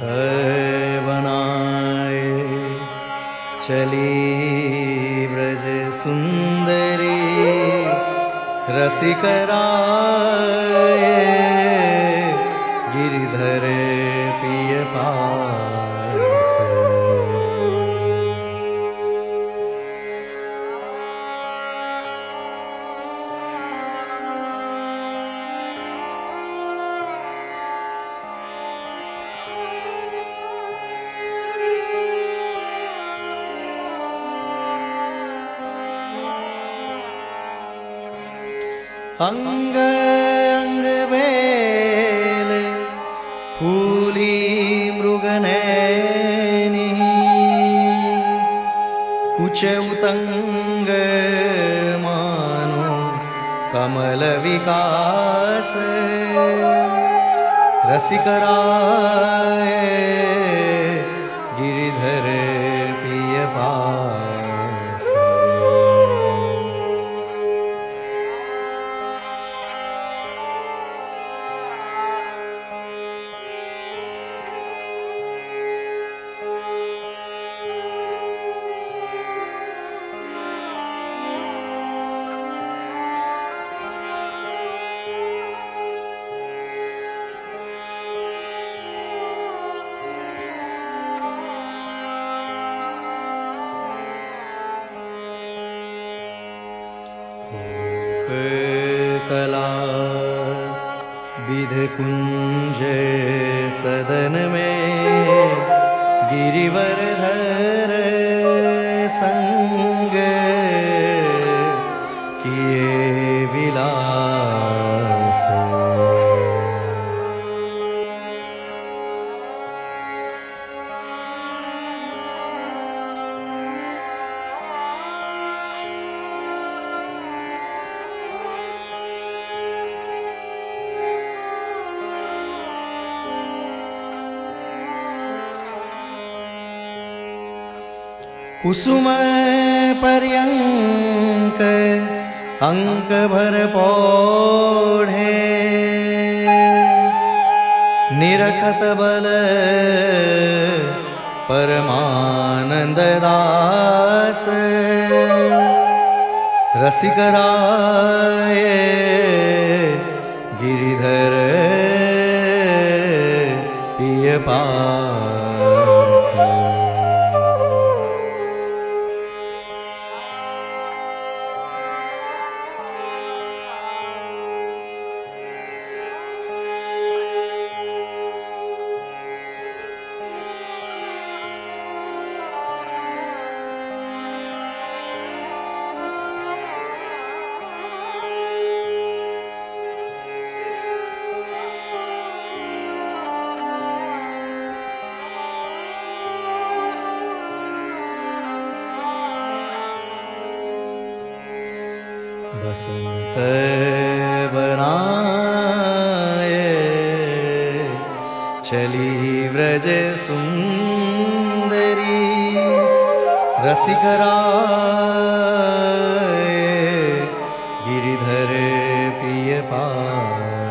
बनाए चली ब्रज सुंदरी रसिकराए गिरिधर पिय पास। अंग अंग बेल फूली मृगनैनी कुछ उतंग मानो कमल विकास रसिकराय गिरिधर पिय पास। कला विध कुंज सदन में गिरिवरधर संग किए विलास। कुसुम पर्यंक अंक भर पौढ़े निरखत बल परमानंद दास रसिकराय गिरिधर पिय पास। बसंत बनाए चली व्रज सुंदरी रसिकराय गिरिधर पिय पास।